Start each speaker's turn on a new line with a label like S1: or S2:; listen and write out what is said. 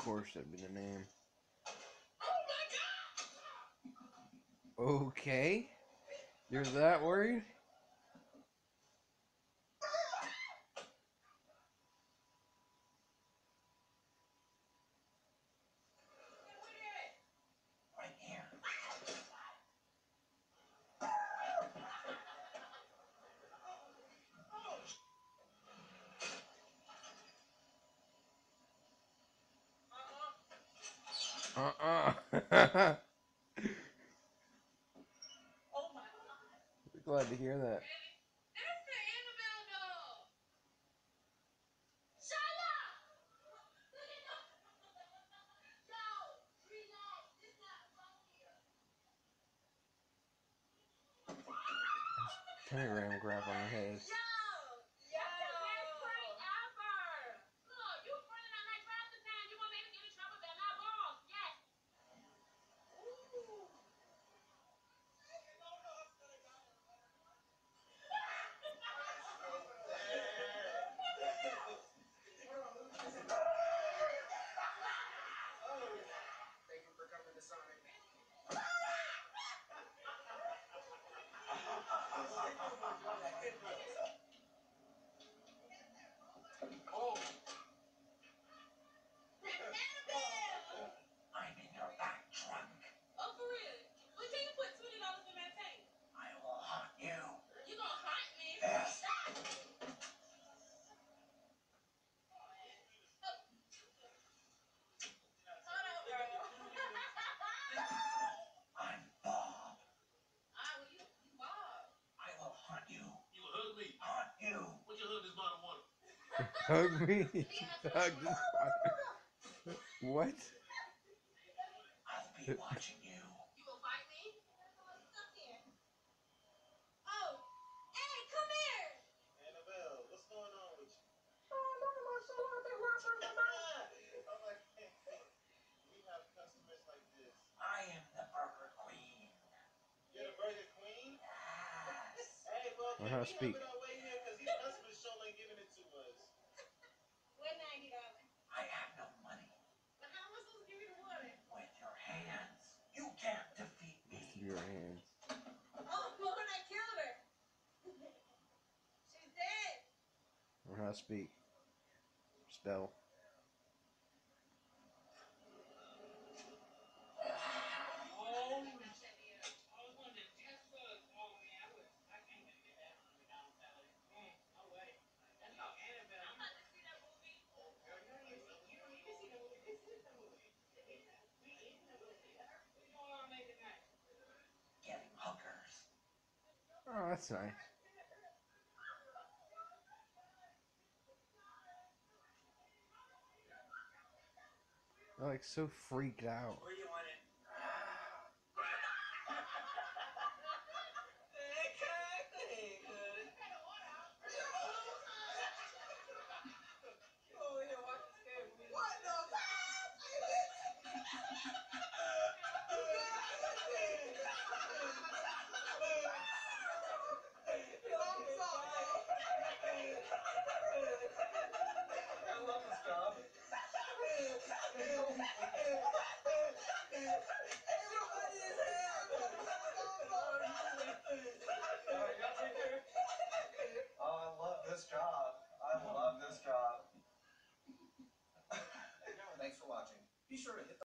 S1: course, that'd be the name. Okay. You're that worried? Glad to hear that. Pentagram grab on your head. Hug me? Hug this what?
S2: I'll be watching you. You will fight me? Come here. Oh, hey, come here.
S3: Annabelle, what's going on with you? I'm like, we have customers like this.
S2: I am the Burger Queen.
S3: You're the Burger Queen?
S2: Yes.
S3: Hey, well,
S1: Learn
S3: can
S1: how
S3: we
S1: to speak.
S3: have it our way here? Because these customers surely ain't giving it to us.
S2: What $90? I have no money. But how am I supposed to give you the money? With your hands. You can't defeat me.
S1: With your hands.
S2: Oh, Lord, I killed her. She's dead.
S1: Learn how to speak. Spell.
S2: Getting hookers.
S1: Oh, that's nice. They're like so freaked out.
S2: Where do you want it? Thanks for watching. Be sure to hit the